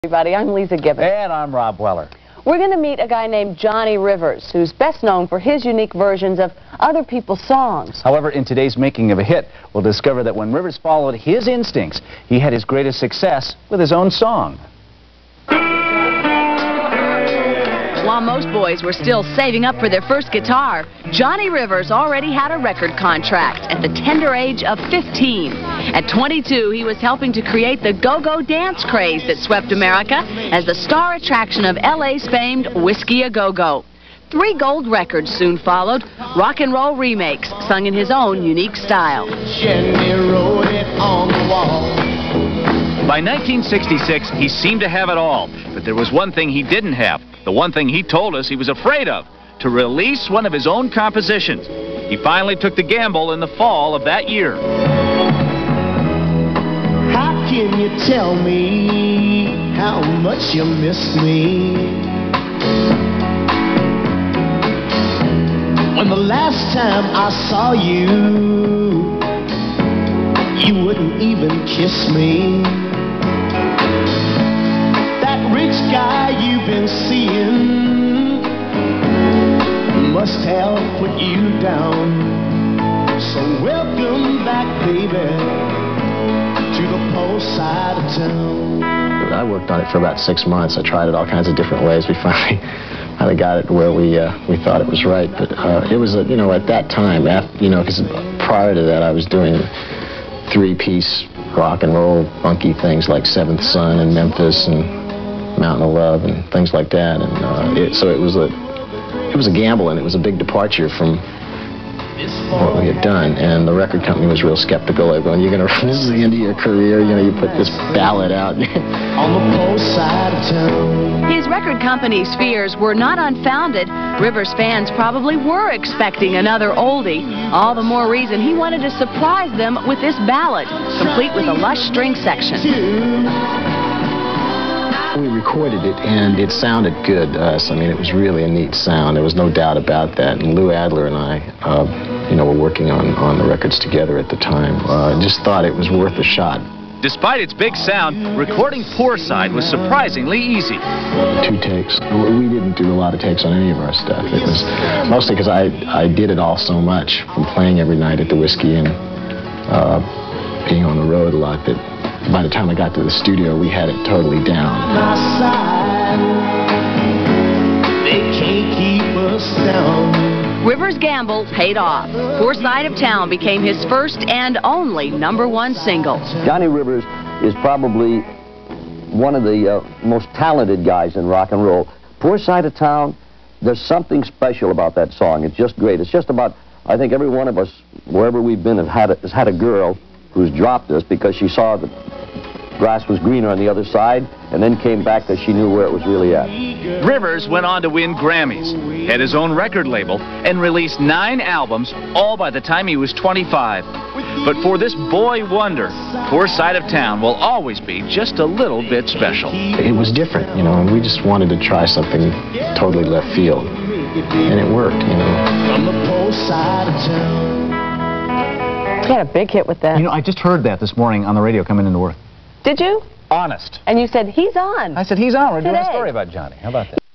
Everybody, I'm Lisa Gibbons. And I'm Rob Weller. We're going to meet a guy named Johnny Rivers, who's best known for his unique versions of other people's songs. However, in today's Making of a Hit, we'll discover that when Rivers followed his instincts, he had his greatest success with his own song. While most boys were still saving up for their first guitar, Johnny Rivers already had a record contract at the tender age of 15. At 22, he was helping to create the go-go dance craze that swept America as the star attraction of LA's famed Whiskey A Go-Go. 3 gold records soon followed, rock and roll remakes sung in his own unique style. By 1966, he seemed to have it all, but there was one thing he didn't have, the one thing he told us he was afraid of, to release one of his own compositions. He finally took the gamble in the fall of that year. How can you tell me how much you miss me? When the last time I saw you, you wouldn't even kiss me. That rich guy you've been seeing must have put you down. So welcome back, baby, to the poor side of town. I worked on it for about 6 months. I tried it all kinds of different ways. We finally got it where we thought it was right. But it was, at that time, because prior to that I was doing 3-piece rock and roll funky things like Seventh Son and Memphis and Mountain of Love and things like that. And so it was a gamble, and it was a big departure from what we had done, and the record company was real skeptical. They're going, this is the end of your career, you put this ballad out. On the poor side of town. His record company's fears were not unfounded. Rivers fans probably were expecting another oldie. All the more reason he wanted to surprise them with this ballad, complete with a lush string section. We recorded it, and it sounded good to us. I mean, it was really a neat sound. There was no doubt about that. And Lou Adler and I, were working on the records together at the time. Just thought it was worth a shot. Despite its big sound, recording Poor Side was surprisingly easy. 2 takes. We didn't do a lot of takes on any of our stuff. It was mostly because I did it all so much, from playing every night at the Whiskey and being on the road a lot, that by the time I got to the studio, we had it totally down. They can't keep us down. Rivers' gamble paid off. Poor Side of Town became his first and only #1 single. Johnny Rivers is probably one of the most talented guys in rock and roll. Poor Side of Town, there's something special about that song. It's just great. It's just about, I think every one of us, wherever we've been, has had a girl who's dropped us because she saw the grass was greener on the other side, and then came back because she knew where it was really at. Rivers went on to win Grammys, had his own record label, and released 9 albums, all by the time he was 25. But for this boy wonder, Poor Side of Town will always be just a little bit special. It was different, and we just wanted to try something totally left field, and it worked, From the poor side of town. He had a big hit with that. I just heard that this morning on the radio coming into work. Did you? Honest. And you said, he's on. I said, he's on. We're doing a Today. story about Johnny. How about that?